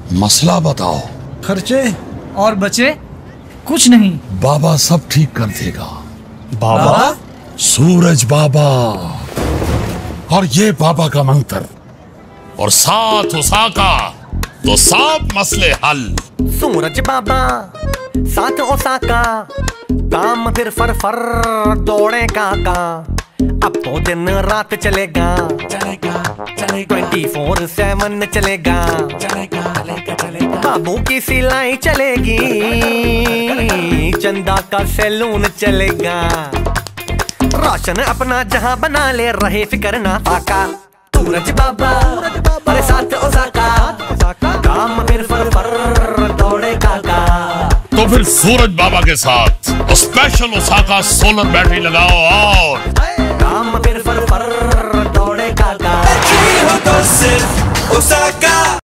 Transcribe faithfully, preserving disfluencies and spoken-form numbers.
मसला बताओ। खर्चे और बचे कुछ नहीं। बाबा सब ठीक कर देगा। बाबा? सूरज बाबा। और ये बाबा का मंत्र और साथ ओसाका तो सब मसले हल। सूरज बाबा साथ ओसाका, काम फिर फर फर दौड़े काका। अब तो दिन रात चलेगा, चलेगा चलेगा ट्वेंटी फोर सेवन चलेगा, चलेगा चलेगा चलेगा। बाबू की सिलाई चलेगी, चंदा का सैलून चलेगा। रोशन अपना जहां बना ले, रहे फिकर ना फाका। सूरज बाबा अरे साथ ओसाका, काम फिर फर फर दौड़े काका। तो फिर सूरज बाबा के साथ स्पेशल ओसाका सोलर बैटरी लगाओ और काम फिर फर फर दौड़े काका। तो सिर्फ ओसाका।